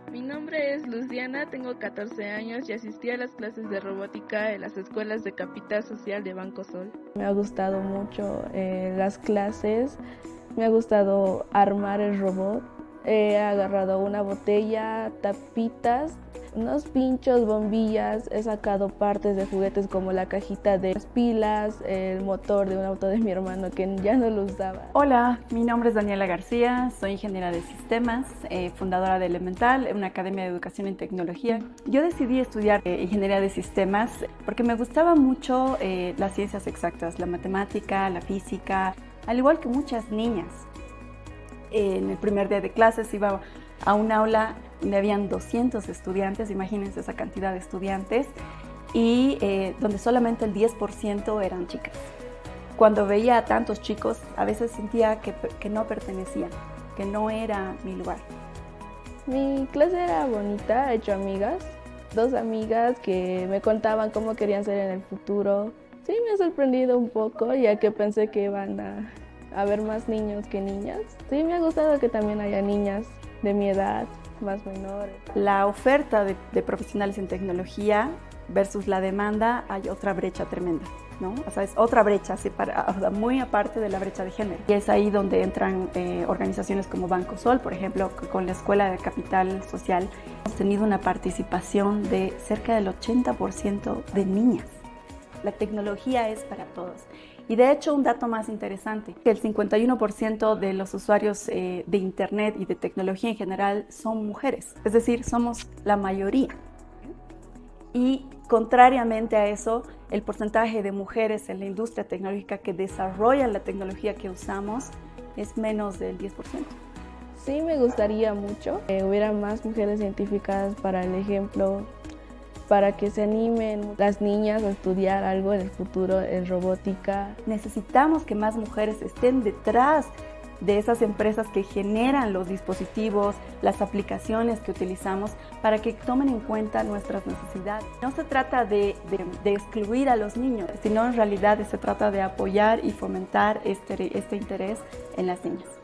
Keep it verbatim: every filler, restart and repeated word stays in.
Mi nombre es Luciana, tengo catorce años y asistí a las clases de robótica en las escuelas de Capital Social de Banco Sol. Me ha gustado mucho eh, las clases, me ha gustado armar el robot. He agarrado una botella, tapitas, unos pinchos, bombillas, he sacado partes de juguetes como la cajita de las pilas, el motor de un auto de mi hermano que ya no lo usaba. Hola, mi nombre es Daniela García, soy ingeniera de sistemas, eh, fundadora de Elemental, una academia de educación en tecnología. Yo decidí estudiar eh, ingeniería de sistemas porque me gustaba mucho eh, las ciencias exactas, la matemática, la física, al igual que muchas niñas. En el primer día de clases iba a un aula donde habían doscientos estudiantes, imagínense esa cantidad de estudiantes, y eh, donde solamente el diez por ciento eran chicas. Cuando veía a tantos chicos, a veces sentía que, que no pertenecían, que no era mi lugar. Mi clase era bonita, he hecho amigas, dos amigas que me contaban cómo querían ser en el futuro. Sí, me ha sorprendido un poco, ya que pensé que iban a haber más niños que niñas. Sí, me ha gustado que también haya niñas de mi edad, más menores. La oferta de, de profesionales en tecnología versus la demanda, hay otra brecha tremenda, ¿no? O sea, es otra brecha, separa, o sea, muy aparte de la brecha de género. Y es ahí donde entran eh, organizaciones como Banco Sol, por ejemplo, con la Escuela de Capital Social. Hemos tenido una participación de cerca del ochenta por ciento de niñas. La tecnología es para todos. Y de hecho, un dato más interesante, que el cincuenta y uno por ciento de los usuarios eh, de Internet y de tecnología en general son mujeres, es decir, somos la mayoría. Y contrariamente a eso, el porcentaje de mujeres en la industria tecnológica que desarrollan la tecnología que usamos es menos del diez por ciento. Sí, me gustaría mucho que hubiera más mujeres científicas para el ejemplo, para que se animen las niñas a estudiar algo en el futuro en robótica. Necesitamos que más mujeres estén detrás de esas empresas que generan los dispositivos, las aplicaciones que utilizamos, para que tomen en cuenta nuestras necesidades. No se trata de, de, de excluir a los niños, sino en realidad se trata de apoyar y fomentar este, este interés en las niñas.